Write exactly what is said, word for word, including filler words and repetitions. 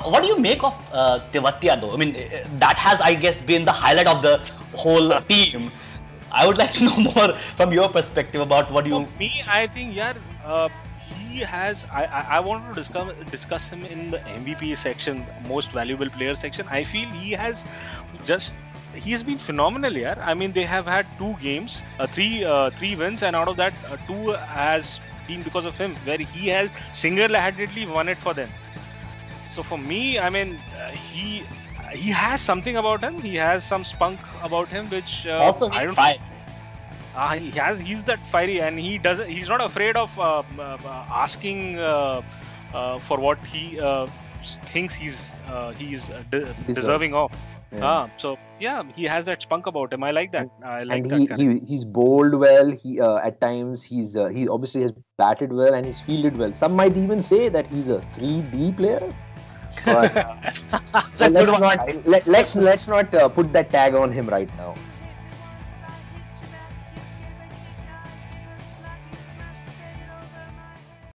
what do you make of uh, Tewatia though? I mean, that has, I guess, been the highlight of the whole team. I would like to know more from your perspective about what you. For me, I think, yeah, uh, he has. I, I I want to discuss discuss him in the M V P section, most valuable player section. I feel he has just. He has been phenomenal, yeah. I mean, they have had two games, uh, three uh, three wins, and out of that, uh, two has been because of him, where he has single-handedly won it for them. So for me, I mean, uh, he he has something about him. He has some spunk about him, which uh, also I don't. Fire. Uh, he has. He's that fiery, and he does. He's not afraid of uh, uh, asking uh, uh, for what he uh, thinks he's uh, he's de- deserving of. Yeah. Ah, so yeah, he has that spunk about him. I like that. I like and that he, kind he he's bowled well. He uh, at times he's uh, he obviously has batted well and he's fielded well. Some might even say that he's a three D player. But uh, so let's not let, let's let's not uh, put that tag on him right now.